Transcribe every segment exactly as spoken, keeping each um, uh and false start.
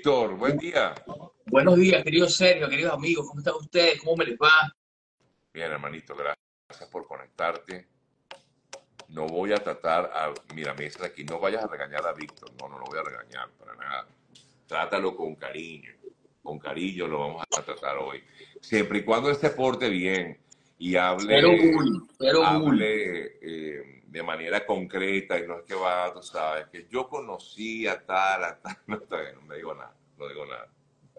Víctor, buen día. Buenos días, querido Sergio, queridos amigos, ¿cómo están ustedes? ¿Cómo me les va? Bien, hermanito, gracias por conectarte. No voy a tratar a, mira, me dicen aquí, no vayas a regañar a Víctor. No, no lo voy a regañar para nada. Trátalo con cariño. Con cariño lo vamos a tratar hoy. Siempre y cuando él se porte bien y Cero hable, bull, cero bull. hable eh, de manera concreta y no es que va, tú sabes, que yo conocí a tal, a tal. No, está bien, no me digo nada, no digo nada.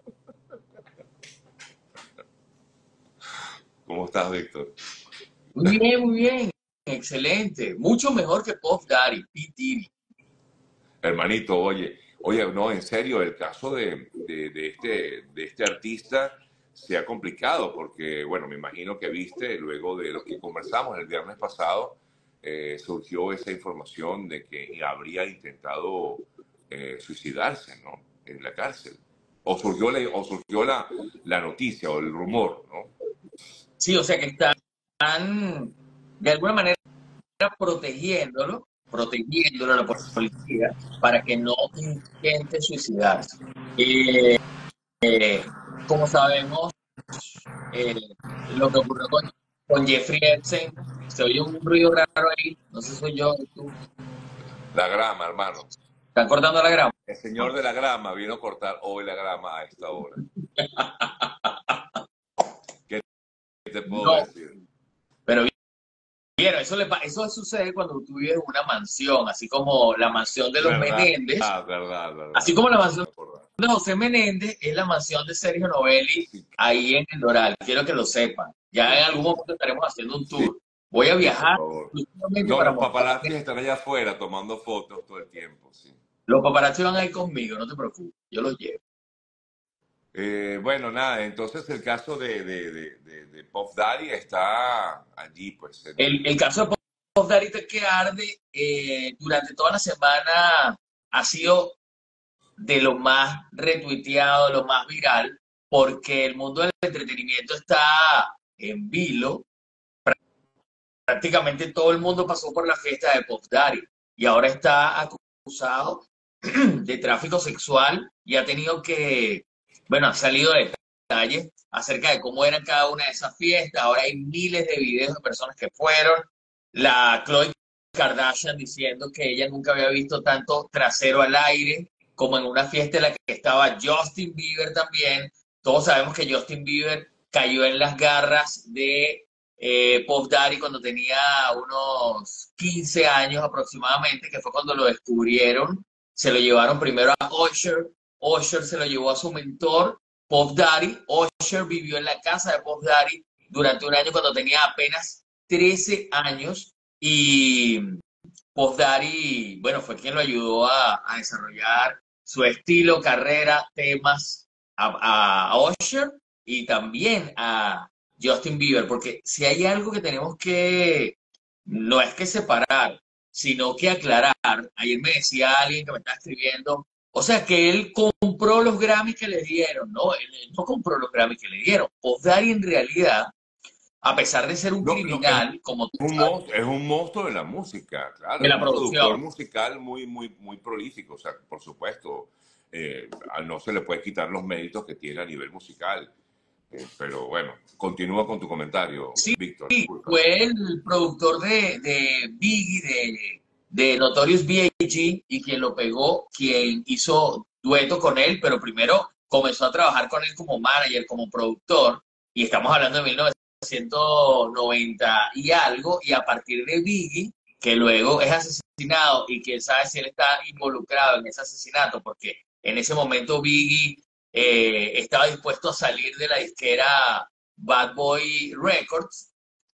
¿Cómo estás, Víctor? Muy bien, muy bien, excelente. Mucho mejor que Puff Daddy, P. Diddy. Hermanito, oye, oye, no, en serio, el caso de, de, de este, de este artista se ha complicado porque, bueno, me imagino que viste, luego de lo que conversamos el viernes pasado, eh, surgió esa información de que habría intentado eh, suicidarse, ¿no? En la cárcel. O surgió, la, o surgió la, la noticia o el rumor, ¿no? Sí, o sea que están de alguna manera protegiéndolo, protegiéndolo a la policía para que no intente suicidarse. Eh, eh, como sabemos, eh, lo que ocurrió con, con Jeffrey Epstein, se oye un ruido raro ahí, no sé si soy yo o tú. La grama, hermano. ¿Están cortando la grama? El señor de la grama vino a cortar hoy la grama a esta hora. ¿Qué te puedo No, decir? pero vieron, eso, le, pa- eso sucede cuando tú vives en una mansión, así como la mansión de los Verdad, Menéndez, verdad, así verdad. como la Me mansión hiciste acordar. de José Menéndez es la mansión de Sergio Novelli Sí, ahí en el Doral. Quiero que lo sepan. Ya en algún momento estaremos haciendo un sí, tour. Voy a sí, por viajar favor. exclusivamente No, para los mostrarte. paparazzis están allá afuera tomando fotos todo el tiempo, sí. Los paparazzi van a ir conmigo, no te preocupes, yo los llevo. Eh, bueno, nada, entonces el caso de, de, de, de, de Puff Daddy está allí, pues, en El, el... el caso de Puff Daddy que arde eh, durante toda la semana ha sido de lo más retuiteado, lo más viral, porque el mundo del entretenimiento está en vilo. Prácticamente todo el mundo pasó por la fiesta de Puff Daddy y ahora está acusado de tráfico sexual y ha tenido que, bueno, ha salido de detalles acerca de cómo eran cada una de esas fiestas. Ahora hay miles de videos de personas que fueron. La Khloe Kardashian diciendo que ella nunca había visto tanto trasero al aire como en una fiesta en la que estaba Justin Bieber también. Todos sabemos que Justin Bieber cayó en las garras de eh, Puff Daddy cuando tenía unos quince años aproximadamente, que fue cuando lo descubrieron. Se lo llevaron primero a Usher, Usher se lo llevó a su mentor, Puff Daddy. Usher vivió en la casa de Puff Daddy durante un año cuando tenía apenas trece años y Puff Daddy, bueno, fue quien lo ayudó a, a desarrollar su estilo, carrera, temas a, a Usher y también a Justin Bieber, porque si hay algo que tenemos que, no es que separar, sino que aclarar. Ayer me decía alguien que me estaba escribiendo, o sea, que él compró los Grammys que le dieron, no, él, él no compró los Grammys que le dieron. Puff Daddy en realidad, a pesar de ser un No, no, es criminal, como tú un sabes, monstruo, es un monstruo de la música, claro, de es la un productor producción. musical muy, muy, muy prolífico, o sea, por supuesto, eh, a- no se le puede quitar los méritos que tiene a nivel musical, eh, pero bueno, continúa con tu comentario, Sí, Víctor, disculpa. fue el productor de, de Biggie, de, de Notorious B I G, y quien lo pegó, quien hizo dueto con él, pero primero comenzó a trabajar con él como manager, como productor, y estamos hablando de mil novecientos noventa y algo, y a partir de Biggie, que luego es asesinado, y quién sabe si él está involucrado en ese asesinato, porque en ese momento Biggie eh, estaba dispuesto a salir de la disquera Bad Boy Records,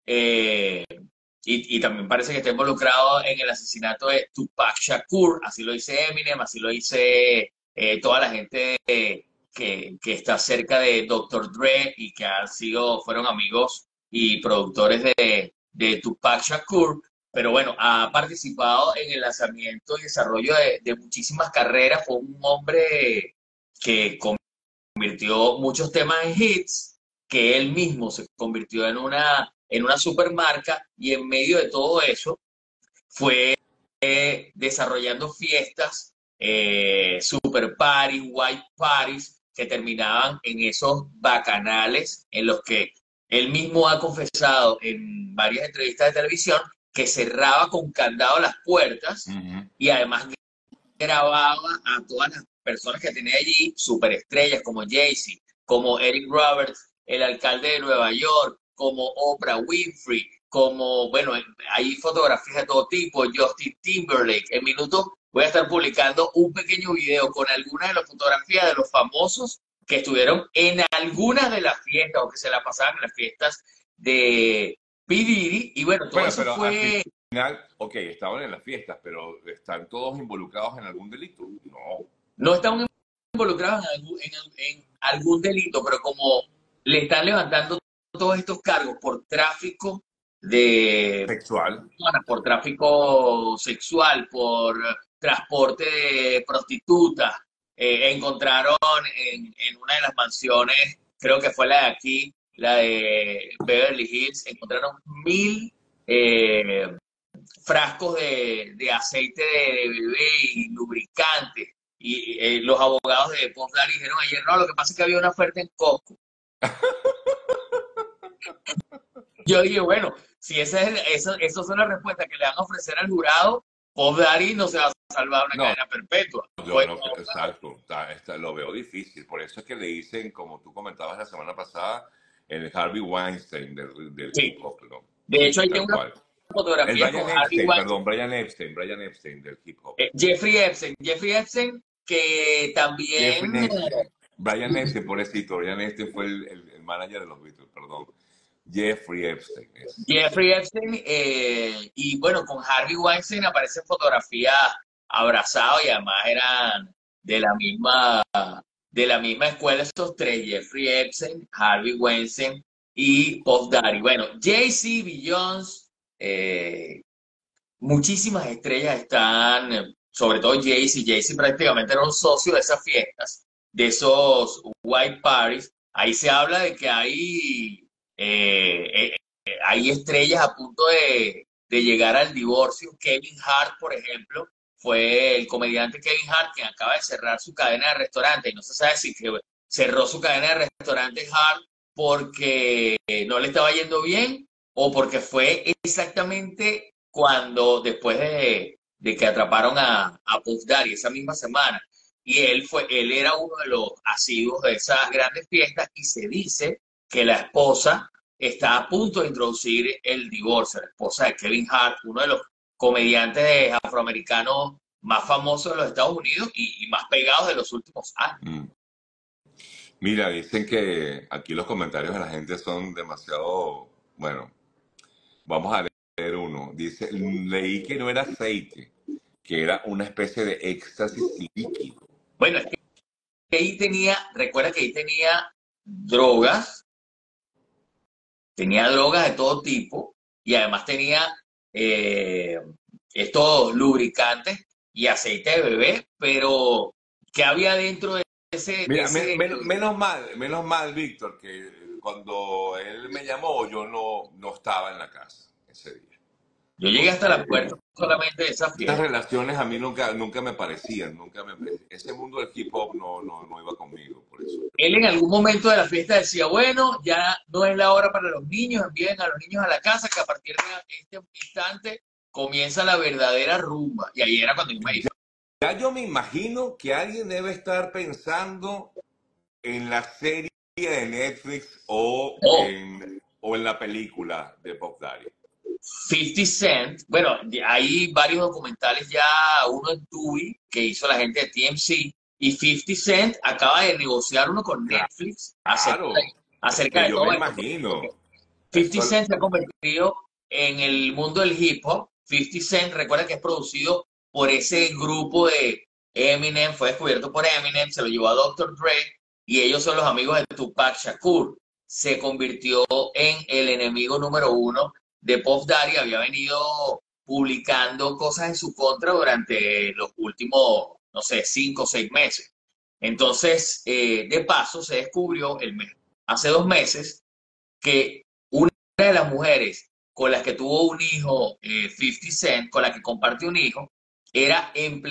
eh, y, y, también parece que está involucrado en el asesinato de Tupac Shakur, así lo dice Eminem, así lo dice eh, toda la gente eh, que, que, está cerca de doctor Dre y que han sido, fueron amigos y productores de, de Tupac Shakur, pero bueno, ha participado en el lanzamiento y desarrollo de, de muchísimas carreras, fue un hombre que convirtió muchos temas en hits, que él mismo se convirtió en una, en una supermarca y en medio de todo eso fue desarrollando fiestas eh, super parties, white parties, que terminaban en esos bacanales en los que él mismo ha confesado en varias entrevistas de televisión que cerraba con candado las puertas Ujú. y además grababa a todas las personas que tenía allí, superestrellas como Jay-Z, como Eric Roberts, el alcalde de Nueva York, como Oprah Winfrey, como, bueno, hay fotografías de todo tipo, Justin Timberlake. En minutos voy a estar publicando un pequeño video con algunas de las fotografías de los famosos que estuvieron en algunas de las fiestas o que se la pasaban en las fiestas de P. Diddy. Y bueno, todo Bueno, eso pero al fue, final, ok, estaban en las fiestas, pero ¿están todos involucrados en algún delito? No. no estaban involucrados en algún, en, en algún delito, pero como le están levantando todos estos cargos por tráfico de Sexual. personas, por tráfico sexual, por transporte de prostitutas, eh, encontraron en, en una de las mansiones, creo que fue la de aquí, la de Beverly Hills, encontraron mil eh, frascos de, de aceite de bebé y lubricantes. Y eh, los abogados de Puff Daddy dijeron ayer, no, lo que pasa es que había una oferta en Costco. Yo dije, bueno, si esa es, esa, esas son las respuestas que le van a ofrecer al jurado, Puff Daddy no se va a salvar una No, cadena perpetua. yo Pues, no, exacto, está- está- lo veo difícil. Por eso es que le dicen, como tú comentabas la semana pasada, el Harvey Weinstein del, del hip sí. hop, ¿no? De Sí, hecho, ahí tal tengo una cual. El fotografía con Brian Harvey Epstein, Weinstein, perdón, Brian Epstein, Brian Epstein del hip hop. eh, Jeffrey Epstein. Jeffrey Epstein, que Jeffrey también Epstein. Brian Epstein, pobrecito. Brian Epstein fue el, el- el manager de los Beatles, perdón. Jeffrey Epstein es. Sí. Jeffrey Epstein, eh, y bueno, con Harvey Weinstein aparecen fotografías abrazados y además eran de la misma, de la misma escuela estos tres, Jeffrey Epstein, Harvey Weinstein y Puff Daddy. Bueno, Jay-Z, Beyoncé, eh, muchísimas estrellas están, eh, sobre todo Jay-Z. Jay-Z prácticamente era un socio de esas fiestas, de esos white parties. Ahí se habla de que hay, eh, eh, eh, hay estrellas a punto de, de llegar al divorcio. Kevin Hart, por ejemplo, fue el comediante Kevin Hart quien acaba de cerrar su cadena de restaurantes. Y no se sabe si que cerró su cadena de restaurantes Hart porque no le estaba yendo bien o porque fue exactamente cuando después de, de que atraparon a, a Puff Daddy esa misma semana. Y él fue, él era uno de los asiduos de esas grandes fiestas y se dice que la esposa está a punto de introducir el divorcio, la esposa de Kevin Hart, uno de los comediantes afroamericanos más famosos de los Estados Unidos y, y más pegados de los últimos años. Mm. Mira, dicen que aquí los comentarios de la gente son demasiado, bueno, vamos a leer uno. Dice, leí que no era aceite, que era una especie de éxtasis líquido. Bueno, es que ahí tenía, recuerda que ahí tenía drogas, tenía drogas de todo tipo y además tenía eh, estos lubricantes y aceite de bebé, pero ¿qué había dentro de ese, de Mira, men- ese? men- menos mal, menos mal, Víctor, que cuando él me llamó yo no, no estaba en la casa ese día. Yo llegué hasta la Porque puerta solamente de esa estas fiesta. relaciones a mí nunca, nunca me parecían, nunca me, ese mundo del hip hop no, no, no iba conmigo, por eso. Él en algún momento de la fiesta decía, bueno, ya no es la hora para los niños, envíen a los niños a la casa, que a partir de este instante comienza la verdadera rumba. Y ahí era cuando yo me dije, Ya yo me imagino que alguien debe estar pensando en la serie de Netflix o oh, en, o en la película de Puff Daddy. cincuenta Cent, bueno, hay varios documentales ya, uno en Tubi que hizo la gente de T M C, y cincuenta Cent acaba de negociar uno con Netflix acerca Claro, de, es acerca que de yo me todo esto. imagino. cincuenta Eso, Cent se ha convertido en el mundo del hip hop. cincuenta Cent, recuerda que es producido por ese grupo de Eminem, fue descubierto por Eminem, se lo llevó a doctor Dre, y ellos son los amigos de Tupac Shakur. Se convirtió en el enemigo número uno de Puff Daddy, había venido publicando cosas en su contra durante los últimos, no sé, cinco o seis meses. Entonces, eh, de paso, se descubrió el mes, hace dos meses que una de las mujeres con las que tuvo un hijo, eh, cincuenta Cent, con la que compartió un hijo, era empleada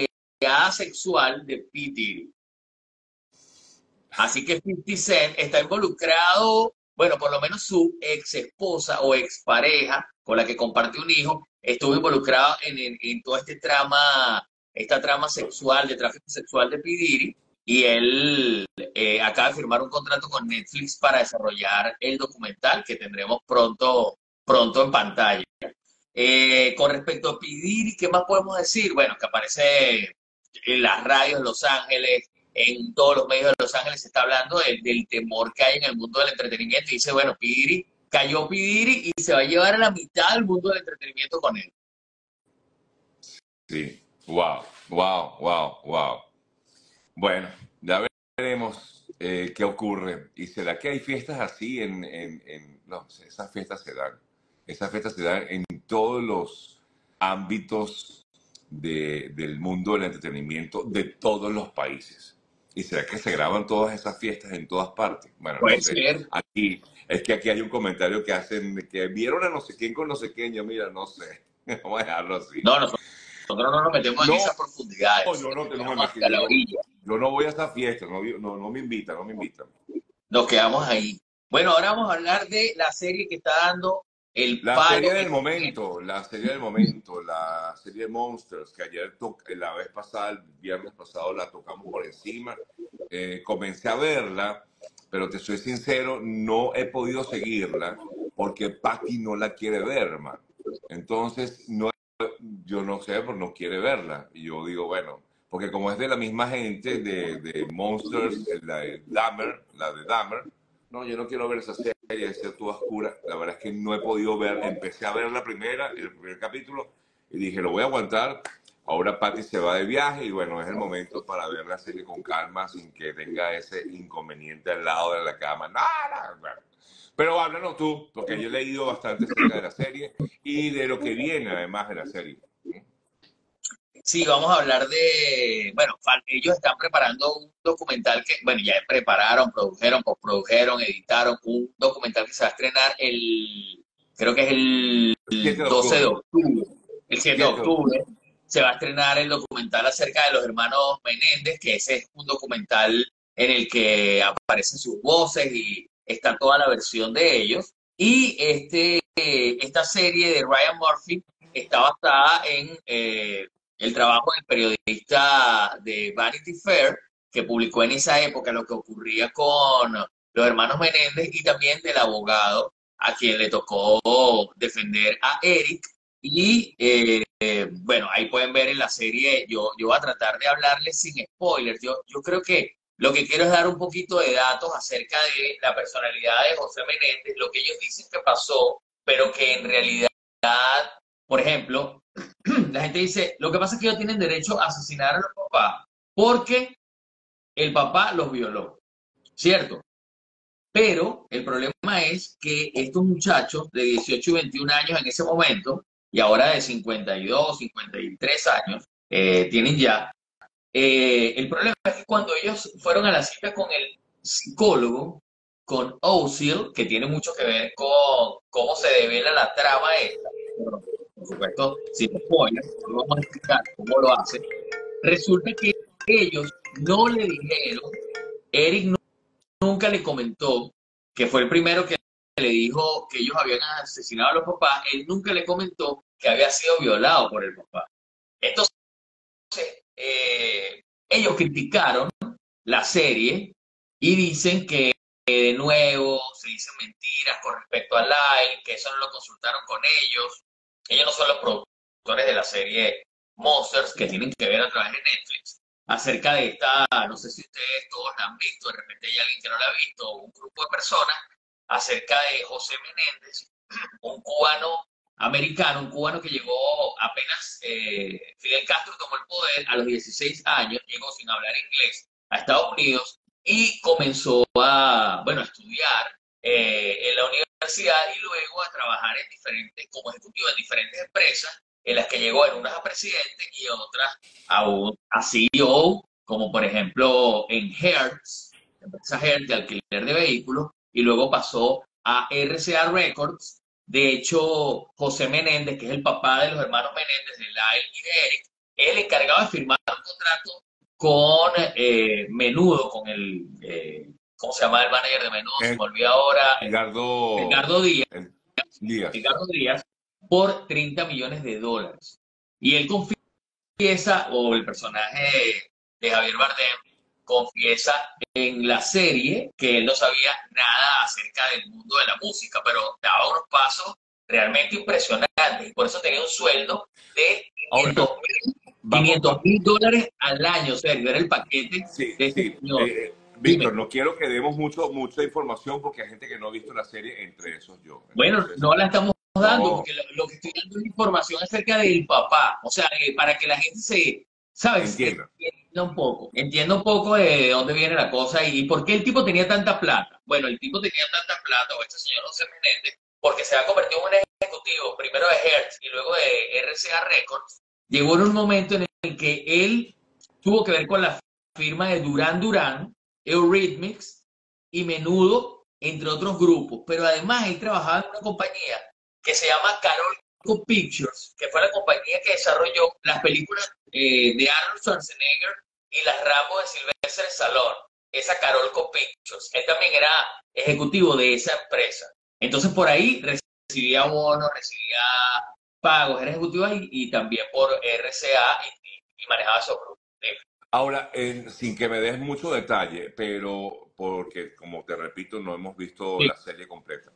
sexual de P. Diddy. Así que cincuenta Cent está involucrado, bueno, por lo menos su ex esposa o ex pareja con la que comparte un hijo, estuvo involucrado en, en, en toda este trama, esta trama sexual, de tráfico sexual de P. Diddy, y él eh, acaba de firmar un contrato con Netflix para desarrollar el documental que tendremos pronto, pronto en pantalla. Eh, con respecto a P. Diddy, ¿qué más podemos decir? Bueno, que aparece en las radios de Los Ángeles, en todos los medios de Los Ángeles se está hablando del, del temor que hay en el mundo del entretenimiento. Y dice, bueno, P. Diddy, cayó P. Diddy y se va a llevar a la mitad del mundo del entretenimiento con él. Sí, wow, wow, wow, wow. Bueno, ya veremos eh, qué ocurre. ¿Y será que hay fiestas así en, en, en- No, esas fiestas se dan. Esas fiestas se dan en todos los ámbitos de- del mundo del entretenimiento de todos los países. ¿Y será que se graban todas esas fiestas en todas partes? Bueno, no Puede sé. ser. Aquí, es que aquí hay un comentario que hacen de que vieron a no sé quién con no sé quién. Yo, mira, no sé. Vamos a dejarlo así. No, nosotros, nosotros no nos metemos en No, esas profundidades. yo no, Nos no me quedamos hasta imagino, yo la no, orilla. yo no voy a esa fiesta, no, no, no me invitan, no me invitan. Nos quedamos ahí. Bueno, ahora vamos a hablar de la serie que está dando el La serie palo del en momento, la serie del momento, la serie de Monsters, que ayer, to- la vez pasada, el viernes pasado, la tocamos por encima. Eh, comencé a verla, pero te soy sincero, no he podido seguirla porque Patty no la quiere ver, hermano. Entonces, no, yo no sé, pero no quiere verla. Y yo digo, bueno, porque como es de la misma gente de, de Monsters, la de Dahmer, la de Dahmer, no, yo no quiero ver esa serie, es toda oscura. La verdad es que no he podido ver. Empecé a ver la primera, el primer capítulo, y dije, lo voy a aguantar. Ahora Patty se va de viaje y bueno, es el momento para ver la serie con calma, sin que tenga ese inconveniente al lado de la cama. No, no, no. Pero háblanos tú, porque yo he leído bastante acerca de la serie y de lo que viene además de la serie. Sí, vamos a hablar de, bueno, fal- ellos están preparando un documental que, bueno, ya prepararon, produjeron, postprodujeron, editaron un documental que se va a estrenar el, creo que es el siete de doce de octubre. octubre, el siete de siete de octubre. octubre, se va a estrenar el documental acerca de los hermanos Menéndez, que ese es un documental en el que aparecen sus voces y está toda la versión de ellos. Y este, eh, esta serie de Ryan Murphy está basada en eh, el trabajo del periodista de Vanity Fair, que publicó en esa época lo que ocurría con los hermanos Menéndez, y también del abogado a quien le tocó defender a Eric. Y eh, bueno, ahí pueden ver en la serie, yo, yo voy a tratar de hablarles sin spoilers. Yo, yo creo que lo que quiero es dar un poquito de datos acerca de la personalidad de José Menéndez, lo que ellos dicen que pasó, pero que en realidad, por ejemplo, la gente dice, lo que pasa es que ellos tienen derecho a asesinar a los papás porque el papá los violó, ¿cierto? Pero el problema es que estos muchachos de dieciocho y veintiún años en ese momento, y ahora de cincuenta y dos, cincuenta y tres años, eh, tienen ya, eh, el problema es que cuando ellos fueron a la cita con el psicólogo, con Ozil, que tiene mucho que ver con cómo se devela la trama esta, pero, por supuesto, sin spoiler, no vamos a explicar cómo lo hace, resulta que ellos no le dijeron, Eric no- nunca le comentó, que fue el primero que le dijo que ellos habían asesinado a los papás, él nunca le comentó que había sido violado por el papá. Entonces, eh, ellos criticaron la serie y dicen que eh, de nuevo se dicen mentiras con respecto a Lyle, que eso no lo consultaron con ellos. Ellos no son los productores de la serie Monsters, que tienen que ver a través de Netflix, acerca de esta, no sé si ustedes todos la han visto, de repente hay alguien que no la ha visto, un grupo de personas, acerca de José Menéndez, un cubano americano, un cubano que llegó apenas, eh, Fidel Castro tomó el poder a los dieciséis años, llegó sin hablar inglés a Estados Unidos y comenzó a, bueno, a estudiar eh, en la universidad y luego a trabajar en diferentes, como ejecutivo en diferentes empresas, en las que llegó en unas a presidente y otras a, un, a C E O, como por ejemplo en Hertz, la empresa Hertz de alquiler de vehículos, y luego pasó a R C A Records. De hecho, José Menéndez, que es el papá de los hermanos Menéndez, de Lyle y de Eric, es el encargado de firmar un contrato con eh, Menudo, con el, eh, ¿cómo se llama el manager de Menudo? Se me olvida ahora, Edgardo Edgardo Díaz, el- Díaz. Edgardo Díaz, por treinta millones de dólares. Y él confiesa, o el personaje de Javier Bardem, confiesa en la serie que él no sabía nada acerca del mundo de la música, pero daba unos pasos realmente impresionantes. Y por eso tenía un sueldo de Ahora, vamos, quinientos va- mil dólares al año, Sergio. Era el paquete sí, de este sí. señor. Eh, Dime. Víctor, no quiero que demos mucho, mucha información porque hay gente que no ha visto la serie, entre esos yo. Bueno, Entonces, no la estamos dando no, porque lo, lo que estoy dando es información acerca del papá. O sea, eh, para que la gente se, ¿sabes? entienda. Entienda un poco. Entienda un poco de dónde viene la cosa y, y por qué el tipo tenía tanta plata. Bueno, el tipo tenía tanta plata, o este señor José Menéndez, porque se ha convertido en un ejecutivo, primero de Hertz y luego de R C A Records. Llegó en un momento en el que él tuvo que ver con la firma de Duran Duran, Eurythmics y Menudo, entre otros grupos. Pero además él trabajaba en una compañía que se llama Carolco Pictures, que fue la compañía que desarrolló las películas eh, de Arnold Schwarzenegger y las Rambo de Sylvester Stallone. Esa Carolco Pictures. Él también era ejecutivo de esa empresa. Entonces por ahí recibía bonos, recibía pagos, era ejecutivo y, y también por R C A y, y manejaba esos grupos. Ahora, en- sin que me des mucho detalle, pero porque, como te repito, no hemos visto Sí, la serie completa.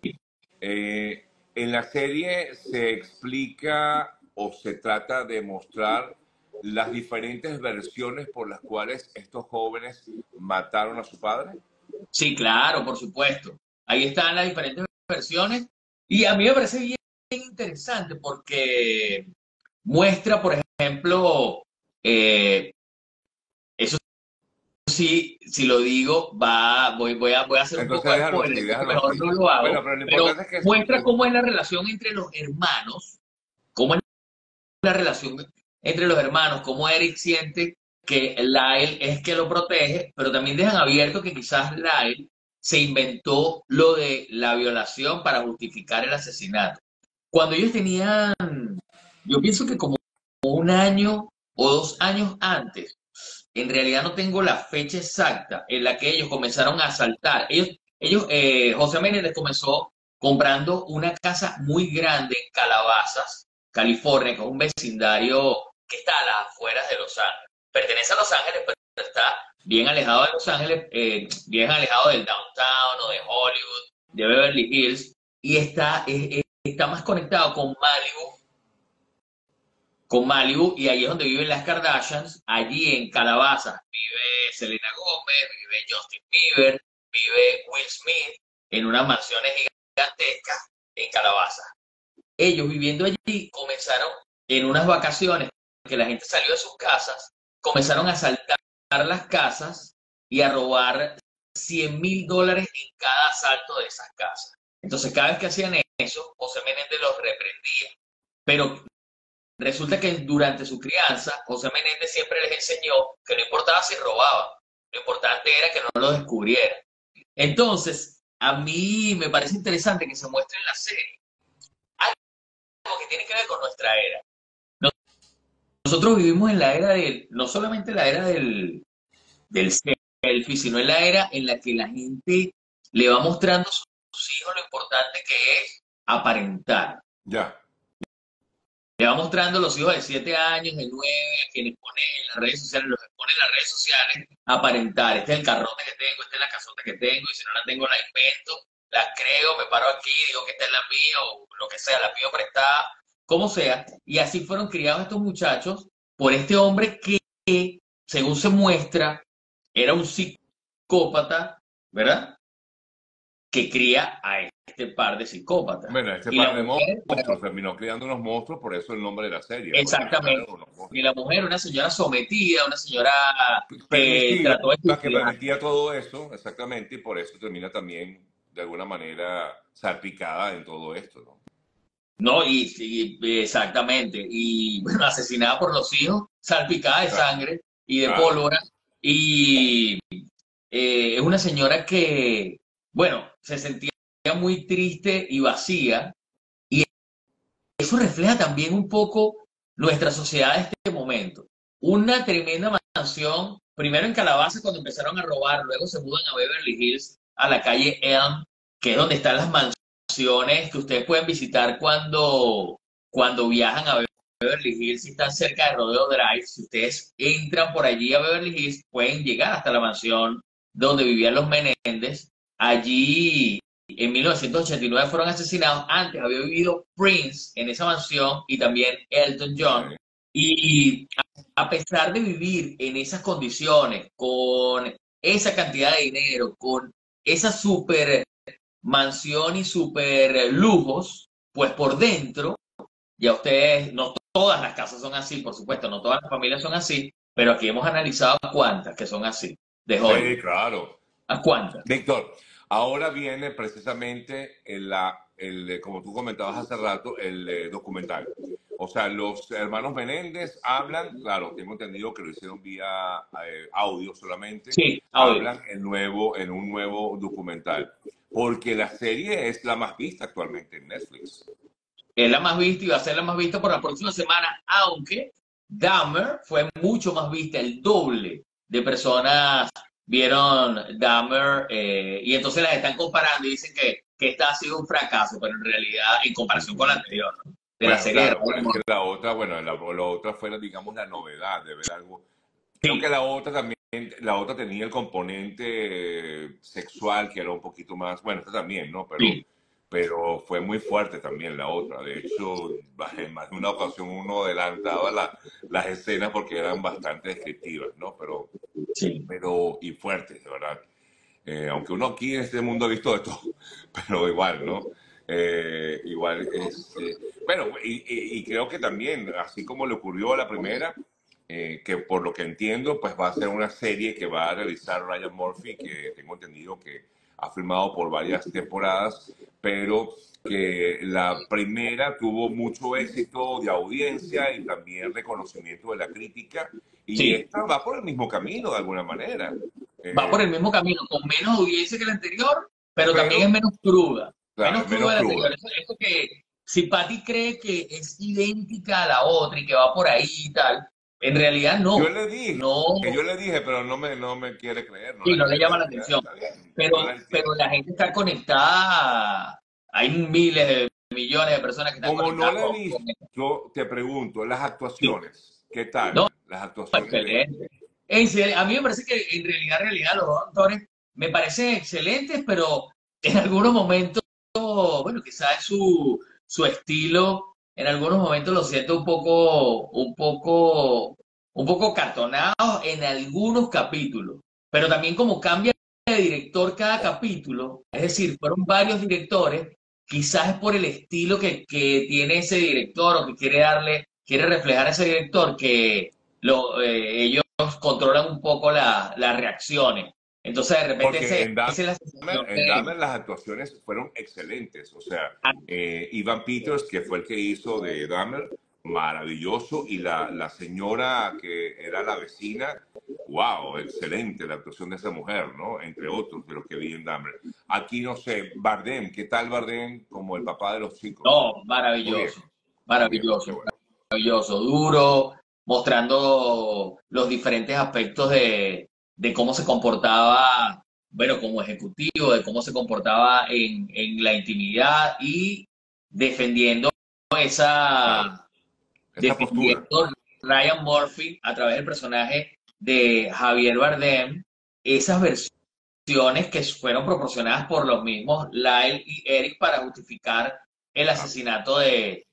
Eh, en la serie se explica o se trata de mostrar las diferentes versiones por las cuales estos jóvenes mataron a su padre. sí, claro, por supuesto. Ahí están las diferentes versiones y a mí me parece bien interesante porque muestra, por ejemplo, eh, eso sí, si lo digo, va, voy, voy a, voy a hacer un Entonces poco de déjalo así, spoiler, así que déjalo mejor así. no lo Bueno, hago, pero lo pero importante es que es, muestra es- cómo es la relación entre los hermanos, cómo es la relación entre los hermanos, cómo Eric siente que Lyle es que lo protege, pero también dejan abierto que quizás Lyle se inventó lo de la violación para justificar el asesinato. Cuando ellos tenían, yo pienso que como un año o dos años antes, en realidad no tengo la fecha exacta en la que ellos comenzaron a asaltar. Ellos, ellos eh, José Menéndez comenzó comprando una casa muy grande en Calabazas, California, que es un vecindario que está a las afueras de Los Ángeles. Pertenece a Los Ángeles, pero está bien alejado de Los Ángeles, eh, bien alejado del downtown o de Hollywood, de Beverly Hills, y está, eh, eh, está más conectado con Malibu con Malibu, y ahí es donde viven las Kardashians. Allí en Calabazas vive Selena Gómez, vive Justin Bieber, vive Will Smith en unas mansiones gigantescas en Calabazas. Ellos viviendo allí comenzaron en unas vacaciones que la gente salió de sus casas, comenzaron a asaltar las casas y a robar cien mil dólares en cada asalto de esas casas. Entonces cada vez que hacían eso, José Menéndez los reprendía. Pero resulta que durante su crianza, José Menéndez siempre les enseñó que no importaba si robaban, lo importante era que no lo descubrieran. Entonces, a mí me parece interesante que se muestre en la serie algo que tiene que ver con nuestra era. Nosotros vivimos en la era del, no solamente la era del, del selfie, sino en la era en la que la gente le va mostrando a sus hijos lo importante que es aparentar. ya. Le va mostrando a los hijos de siete años, de nueve, a quienes pone en las redes sociales, los que pone en las redes sociales, aparentar. Este es el carrote que tengo, esta es la casota que tengo, y si no la tengo, la invento, la creo, me paro aquí, digo que esta es la mía, o lo que sea, la pido prestada, como sea. Y así fueron criados estos muchachos por este hombre que, según se muestra, era un psicópata, ¿verdad? Que cría a este par de psicópatas. Bueno, este Y la par de mujer, monstruos terminó criando unos monstruos, por eso el nombre de la serie, porque eran exactamente. unos Y monstruos. la mujer, una señora sometida, una señora que Permitida, trató de que estudiar. permitía todo eso, exactamente, y por eso termina también, de alguna manera, salpicada en todo esto, ¿no? No, y, y- exactamente. Y bueno, asesinada por los hijos, salpicada de Claro, sangre y de claro. pólvora. Y eh, es una señora que, bueno, se sentía muy triste y vacía. Y eso refleja también un poco nuestra sociedad de este momento. momento. Una tremenda mansión, primero en Calabasas cuando empezaron a robar, luego se mudan a Beverly Hills, a la calle Elm, que es donde están las mansiones que ustedes pueden visitar cuando, cuando viajan a Beverly Hills, si están cerca de Rodeo Drive. Si ustedes entran por allí a Beverly Hills, pueden llegar hasta la mansión donde vivían los Menéndez. Allí en mil novecientos ochenta y nueve fueron asesinados. Antes había vivido Prince en esa mansión y también Elton John. Ok. Y a pesar de vivir en esas condiciones, con esa cantidad de dinero, con esa super mansión y super lujos, pues por dentro, ya ustedes, no todas las casas son así, por supuesto, no todas las familias son así, pero aquí hemos analizado a cuántas que son así, de Sí, Hollywood. claro. ¿A cuántas? Víctor, ahora viene precisamente el, la, el, eh, como tú comentabas hace rato, el eh, documental. O sea, los hermanos Menéndez hablan, claro, tengo entendido que lo hicieron vía eh, audio solamente, Sí, audio. hablan en, nuevo, en un nuevo documental. Porque la serie es la más vista actualmente en Netflix. Es la más vista y va a ser la más vista por la próxima semana, aunque Dahmer fue mucho más vista, el doble de personas vieron Dahmer, eh, y entonces las están comparando y dicen que, que esta ha sido un fracaso, pero en realidad, en comparación con la anterior, ¿no? De la Bueno, serie de claro, pero Ryan es que Murphy. la otra, bueno, la, la otra fue, digamos, la novedad de ver algo. Creo que Sí, la otra también, la otra tenía el componente sexual que era un poquito más, bueno, esta también, ¿no? Pero, sí, pero fue muy fuerte también la otra. De hecho, en más de una ocasión uno adelantaba la- las escenas porque eran bastante descriptivas, ¿no? Pero, sí. pero, y fuertes, de verdad. Eh, aunque uno aquí en este mundo ha visto de todo, pero igual, ¿no? Eh, igual es... eh, bueno, y, y- y creo que también, así como le ocurrió a la primera, eh, que por lo que entiendo, pues va a ser una serie que va a realizar Ryan Murphy, que tengo entendido que ha filmado por varias temporadas, pero que la primera tuvo mucho éxito de audiencia y también reconocimiento de la crítica, y Sí, esta va por el mismo camino de alguna manera. va por el Eh, mismo camino, con menos audiencia que la anterior, pero también es pero, menos cruda, claro, menos es menos cruda de la anterior. cruda. Eso, eso que si Patty cree que es idéntica a la otra y que va por ahí y tal, en realidad Yo no, le dije, no, yo le dije, pero no me, no me quiere creer, no sí, la no le quiere llama la ver. Ya atención, está bien, yo la pero, pero entiendo. la gente está conectada, hay miles de millones de personas que están Como no conectadas la he con, con visto, esto. yo te pregunto, las Sí, actuaciones, ¿qué no, tal? Las actuaciones de... excelente. En serio, a mí me parece que en realidad, en realidad los dos actores me parecen excelentes, pero en algunos momentos, bueno, quizás su, su estilo, en algunos momentos lo siento un poco, un poco, un poco cartonado en algunos capítulos, pero también como cambia de director cada capítulo, es decir, fueron varios directores, quizás es por el estilo que, que tiene ese director o que quiere darle, quiere reflejar ese director que lo, eh, ellos controlan un poco la- las reacciones. Entonces, de repente, Porque ese, en esa es la Dahmer, sensación en de... Dahmer las actuaciones fueron excelentes. O sea, eh, Ivan Peters, que fue el que hizo de Dahmer, maravilloso. Y la, la señora que era la vecina, wow, excelente la actuación de esa mujer, ¿no? Entre otros de los que vi en Dahmer. Aquí no sé, Bardem, ¿qué tal Bardem como el papá de los chicos? No, Muy bien, maravilloso, muy bien, qué maravilloso, bueno. maravilloso, duro, mostrando los diferentes aspectos de, de cómo se comportaba, bueno, como ejecutivo, de cómo se comportaba en, en la intimidad y defendiendo Claro, esa, esa postura. defendiendo Ryan Murphy a través del personaje de Javier Bardem, esas versiones que fueron proporcionadas por los mismos Lyle y Eric para justificar el Ah, asesinato de,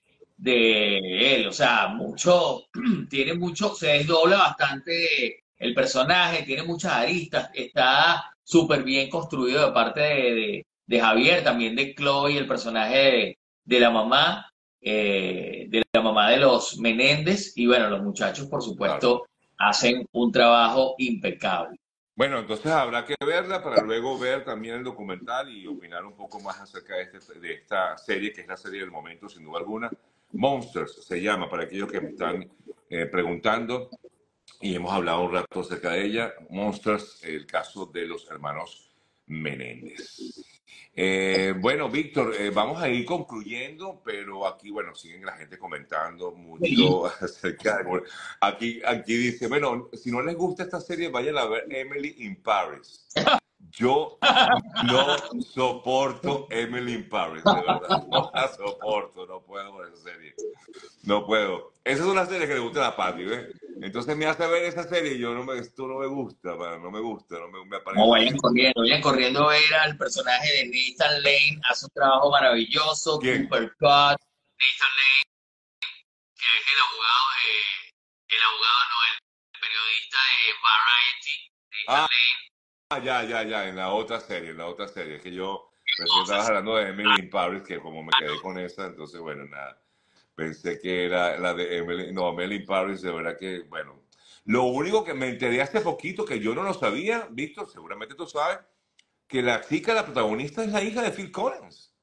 de él. O sea, mucho, tiene mucho, se desdobla bastante el personaje, tiene muchas aristas, está súper bien construido de parte de, de, de Javier, también de Chloe, el personaje de, de la mamá, eh, de la mamá de los Menéndez, y bueno, los muchachos, por claro. supuesto, hacen un trabajo impecable. Bueno, entonces habrá que verla para luego ver también el documental y opinar un poco más acerca de, este- de esta serie, que es la serie del momento, sin duda alguna. Monsters se llama, para aquellos que me están eh, preguntando, y hemos hablado un rato acerca de ella. Monsters, el caso de los hermanos Menéndez. Eh, bueno, Víctor, eh, vamos a ir concluyendo, pero aquí, bueno, siguen la gente comentando Sí. mucho acerca de... Aquí, aquí dice, bueno, si no les gusta esta serie, vayan a ver Emily in Paris. Yo no soporto Emily in Paris, de verdad. No la soporto, no puedo con esa serie. No puedo. Esa es una serie que le gusta a la Pati, ¿ves? Entonces me hace ver esa serie y yo no me, esto no me gusta, man, no me gusta, no me, me No, aparece vayan así como... corriendo, vayan corriendo a ver al personaje de Nathan Lane, hace un trabajo maravilloso, ¿Quién? Cooper Cut, Nathan Lane, que es el abogado de, el abogado no, el periodista de Variety, Nathan Ah, Lane, ya, ya, ya, en la otra serie, en la otra serie. Es que yo pensé que estabas cosas. hablando de Emily in Paris, que como me quedé con esa, entonces, bueno, nada. Pensé que era la de Emily, no, Emily in Paris, de verdad que, bueno. Lo único que me enteré hace poquito, que yo no lo sabía, Víctor, seguramente tú sabes, que la chica, la protagonista, es la hija de Phil Collins,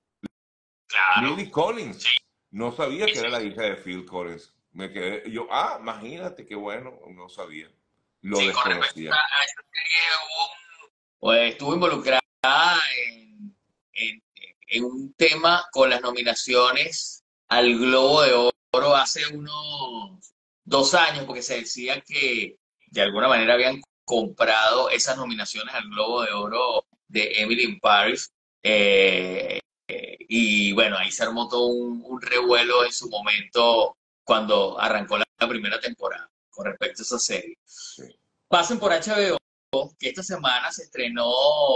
Claro, Lily Collins. sí, No sabía sí, que era la sí. hija de Phil Collins. Me quedé, yo, ah, imagínate, qué bueno, no sabía. Lo Sí, con respecto a desconocía. a esa serie, hubo pues, estuvo involucrada en, en- en un tema con las nominaciones al Globo de Oro hace unos dos años, porque se decía que de alguna manera habían comprado esas nominaciones al Globo de Oro de Emily in Paris. Eh, y bueno, ahí se armó todo un, un revuelo en su momento cuando arrancó la, la primera temporada con respecto a esa serie. Sí. Pasen por H B O, que esta semana se estrenó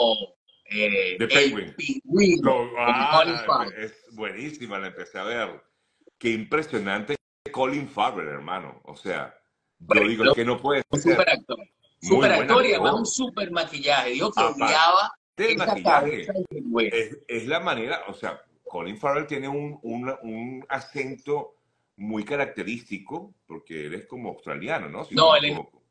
eh, The El Penguin. Pingüino Lo, con Colin ah, Farrell. es buenísima, la empecé a ver. Qué impresionante Colin Farrell, hermano. O sea, yo digo, es Bueno, que no puede un super ser actor. muy Super buen actor y además un actor. super maquillaje. Dijo que Aparte odiaba del esa cabeza maquillaje, del pingüino. es, es la manera, o sea, Colin Farrell tiene un, un, un acento muy característico, porque él es como australiano, ¿no? Si no No, me él es equivoco.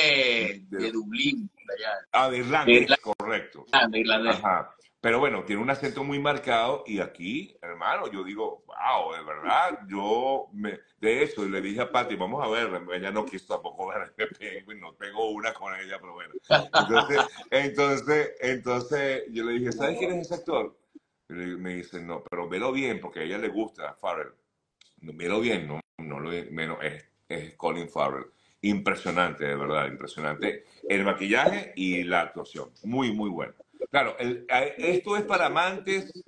de, de De, Dublín, de allá, ah, de de irlandés, correcto. Irlanda, irlandés. Ajá. Pero bueno, tiene un acento muy marcado y aquí, hermano, yo digo, wow, de verdad, yo me, de eso, y le dije a Pati, vamos a ver, ella no quiso tampoco ver el Penguin, no tengo una con ella, pero bueno. Entonces, entonces, entonces, yo le dije, ¿sabes quién es ese actor? Y le- me dice, no, pero velo bien, porque a ella le gusta Farrell. No, velo bien, no, no lo menos, es, es Colin Farrell. Impresionante, de verdad, impresionante. El maquillaje y la actuación, muy, muy bueno. Claro, el- a- esto es para amantes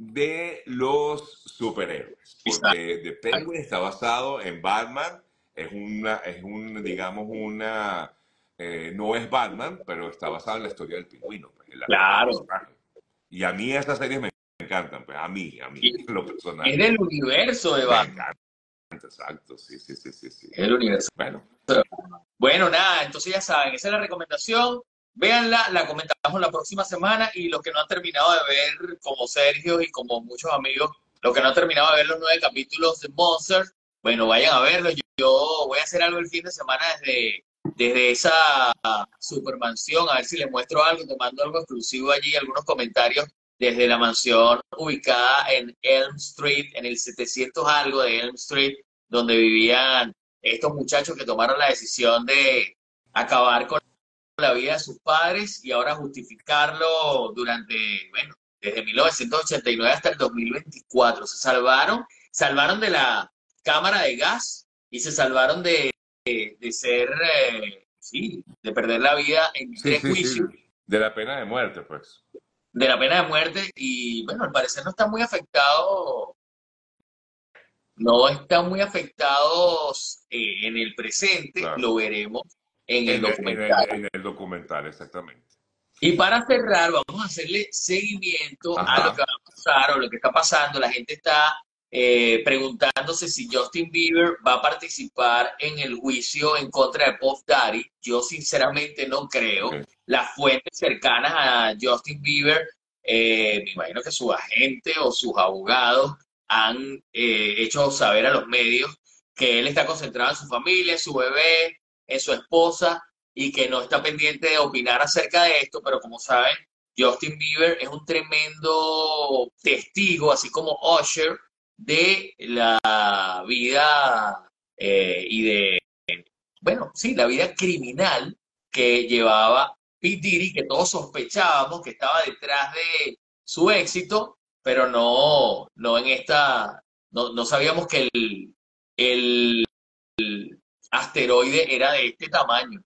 de los superhéroes, porque The Penguin está basado en Batman, es una, es un, digamos, una, eh, no es Batman, pero está basado en la historia del pingüino, pues, en, la- en el Claro. personaje. Y a mí esas series me encantan, pues, a mí, a mí, Y en lo es personal. del universo de Me Batman. encanta, exacto, sí, sí, sí, sí, sí. Es del universo. Bueno, Bueno, nada, entonces ya saben, esa es la recomendación. Véanla, la comentamos la próxima semana y los que no han terminado de ver, como Sergio y como muchos amigos, los que no han terminado de ver los nueve capítulos de Monster, bueno, vayan a verlos. Yo, yo voy a hacer algo el fin de semana desde, desde esa supermansión, a ver si les muestro algo, te mando algo exclusivo allí, algunos comentarios desde la mansión ubicada en Elm Street, en el setecientos algo de Elm Street, donde vivían estos muchachos que tomaron la decisión de acabar con la vida de sus padres y ahora justificarlo durante, bueno, desde mil novecientos ochenta y nueve hasta el dos mil veinticuatro. Se salvaron, salvaron de la cámara de gas y se salvaron de, de, de ser, eh, sí, de perder la vida en sí, tres sí, sí, juicios de la pena de muerte, pues. de la pena de muerte y, bueno, al parecer no está muy afectado, no están muy afectados eh, en el presente, Claro. lo veremos en el En el, en el, documental. en el documental, exactamente. Y para cerrar, vamos a hacerle seguimiento a lo que Ajá. va a pasar o lo que está pasando. La gente está eh, preguntándose si Justin Bieber va a participar en el juicio en contra de Puff Daddy. Yo sinceramente no creo. Okay. Las fuentes cercanas a Justin Bieber, eh, me imagino que su agente o sus abogados han eh, hecho saber a los medios que él está concentrado en su familia, en su bebé, en su esposa y que no está pendiente de opinar acerca de esto, pero como saben, Justin Bieber es un tremendo testigo, así como Usher, de la vida eh, y de, bueno, sí, la vida criminal que llevaba P. Diddy, que todos sospechábamos que estaba detrás de su éxito, pero no, no en esta, no, no sabíamos que el, el asteroide era de este tamaño.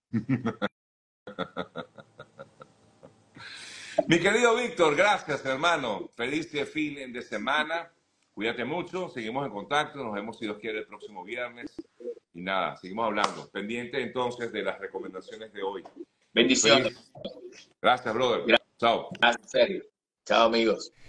Mi querido Víctor, gracias, hermano. Feliz fin de semana. Cuídate mucho, seguimos en contacto, nos vemos si Dios quiere el próximo viernes. Y nada, seguimos hablando. Pendiente entonces de las recomendaciones de hoy. Bendiciones. Feliz. Gracias, brother. Chao. Gracias, serio. Chao, amigos.